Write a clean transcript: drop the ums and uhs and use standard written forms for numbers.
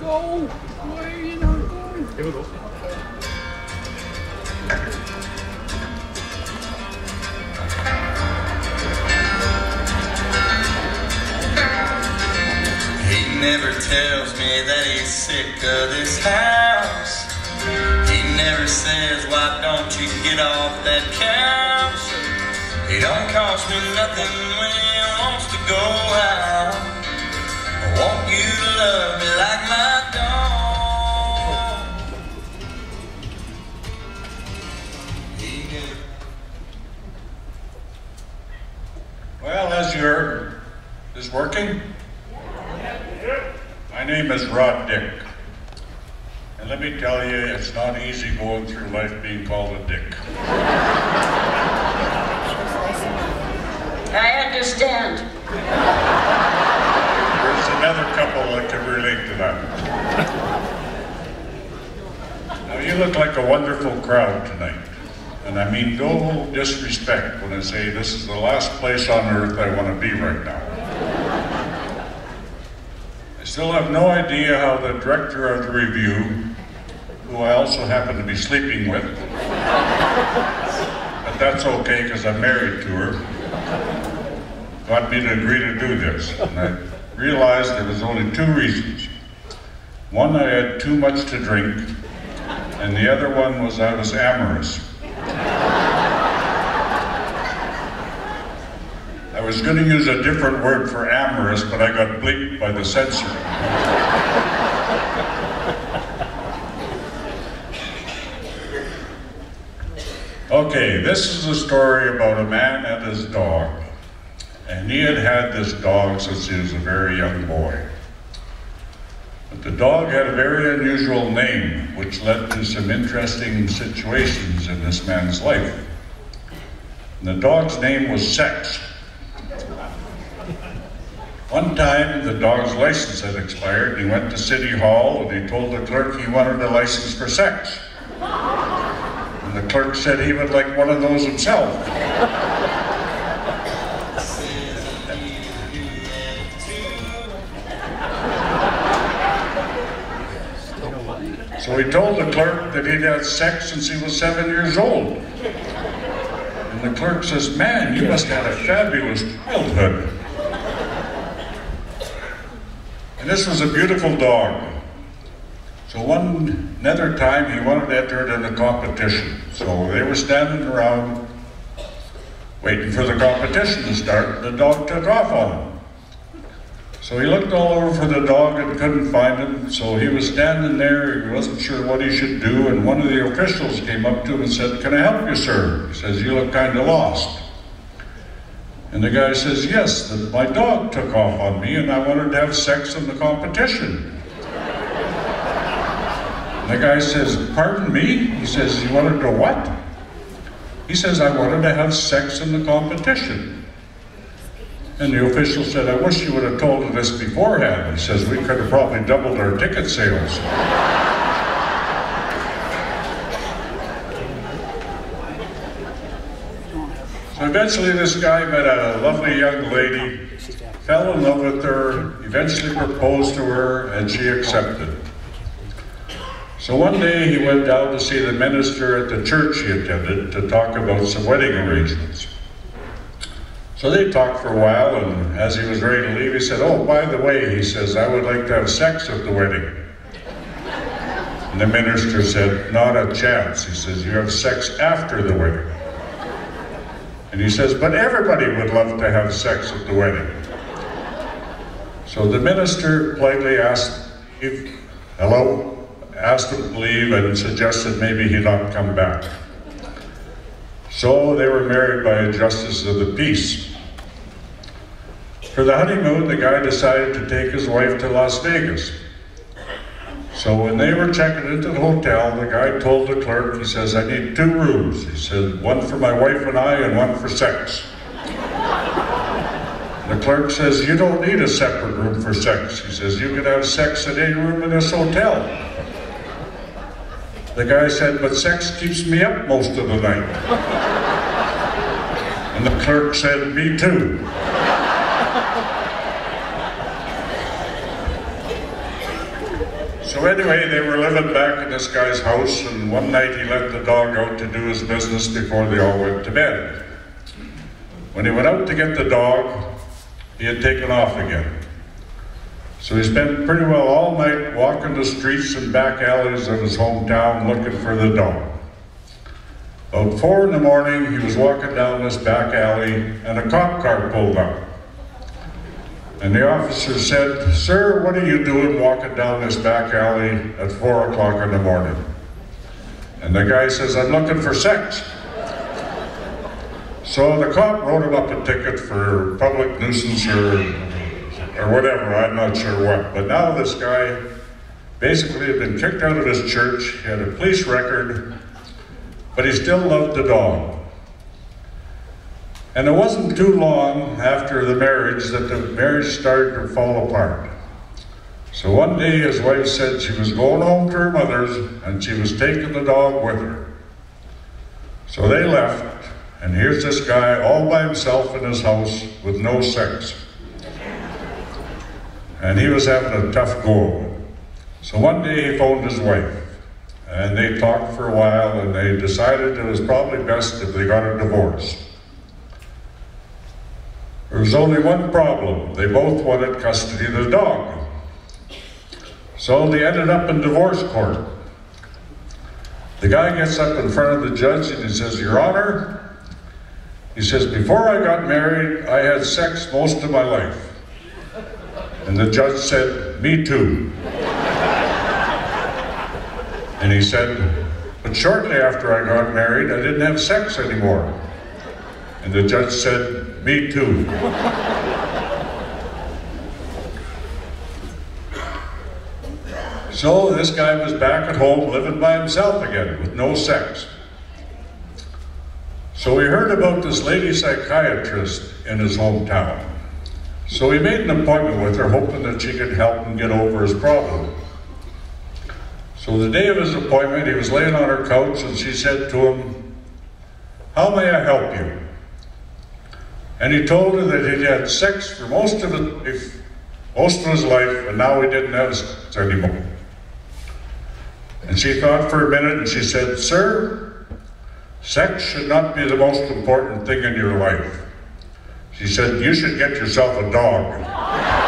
go? Why are you not going? Here we go. He never tells me that he's sick of this house. He never says, why don't you get off that couch? He don't cost me nothing when he wants to go out. I want you to love me like my dog. Well, as you heard, is working? My name is Rod Dick. And let me tell you, it's not easy going through life being called a dick. I understand. There's another couple that can relate to that. Now, you look like a wonderful crowd tonight. And I mean no disrespect when I say this is the last place on earth I want to be right now. I still have no idea how the director of the review, who I also happen to be sleeping with, but that's okay because I'm married to her, got me to agree to do this. And I realized there was only two reasons. One, I had too much to drink, and the other one was I was amorous. I was going to use a different word for amorous, but I got bleeped by the censor. Okay, this is a story about a man and his dog. And he had had this dog since he was a very young boy. But the dog had a very unusual name, which led to some interesting situations in this man's life. And the dog's name was Sex. One time, the dog's license had expired, and he went to City Hall, and he told the clerk he wanted a license for sex. And the clerk said he would like one of those himself. So he told the clerk that he'd had sex since he was 7 years old. And the clerk says, man, you must have had a fabulous childhood. And this was a beautiful dog. So another time he wanted to enter it in a competition. So they were standing around waiting for the competition to start, and the dog took off on him. So he looked all over for the dog and couldn't find him, so he was standing there, he wasn't sure what he should do, and one of the officials came up to him and said, "Can I help you, sir?" He says, "You look kind of lost." And the guy says, "Yes, my dog took off on me and I wanted to have sex in the competition." And the guy says, "Pardon me?" He says, "You wanted to what?" He says, "I wanted to have sex in the competition." And the official said, "I wish you would have told us this beforehand." He says, "We could have probably doubled our ticket sales." So eventually this guy met a lovely young lady, fell in love with her, eventually proposed to her, and she accepted. So one day he went down to see the minister at the church he attended to talk about some wedding arrangements. So they talked for a while, and as he was ready to leave, he said, "Oh, by the way," he says, "I would like to have sex at the wedding." And the minister said, "Not a chance." He says, "You have sex after the wedding." And he says, "But everybody would love to have sex at the wedding." So the minister politely asked him to leave and suggested maybe he not come back. So they were married by a justice of the peace. For the honeymoon, the guy decided to take his wife to Las Vegas. So when they were checking into the hotel, the guy told the clerk, he says, "I need 2 rooms. He said, "One for my wife and I and one for sex." The clerk says, "You don't need a separate room for sex." He says, "You can have sex in any room in this hotel." The guy said, "But sex keeps me up most of the night." And the clerk said, "Me too." So anyway, they were living back in this guy's house, and one night he let the dog out to do his business before they all went to bed. When he went out to get the dog, he had taken off again. So he spent pretty well all night walking the streets and back alleys of his hometown looking for the dog. About 4 in the morning, he was walking down this back alley and a cop car pulled up. And the officer said, "Sir, what are you doing walking down this back alley at 4 o'clock in the morning?" And the guy says, "I'm looking for sex." So the cop wrote him up a ticket for public nuisance or whatever, I'm not sure what. But now this guy basically had been kicked out of his church, he had a police record, but he still loved the dog. And it wasn't too long after the marriage that the marriage started to fall apart. So one day his wife said she was going home to her mother's and she was taking the dog with her. So they left, and here's this guy all by himself in his house with no sex. And he was having a tough go. So one day he phoned his wife, and they talked for a while, and they decided it was probably best if they got a divorce. There was only one problem. They both wanted custody of the dog. So they ended up in divorce court. The guy gets up in front of the judge and he says, "Your Honor," he says, "before I got married, I had sex most of my life." And the judge said, "Me too." And he said, "But shortly after I got married, I didn't have sex anymore." And the judge said, "Me too." So this guy was back at home living by himself again with no sex. So he heard about this lady psychiatrist in his hometown. So he made an appointment with her, hoping that she could help him get over his problem. So the day of his appointment, he was laying on her couch and she said to him, "How may I help you?" And he told her that he'd had sex for most of his life, and now he didn't have sex anymore. And she thought for a minute and she said, "Sir, sex should not be the most important thing in your life." She said, "You should get yourself a dog."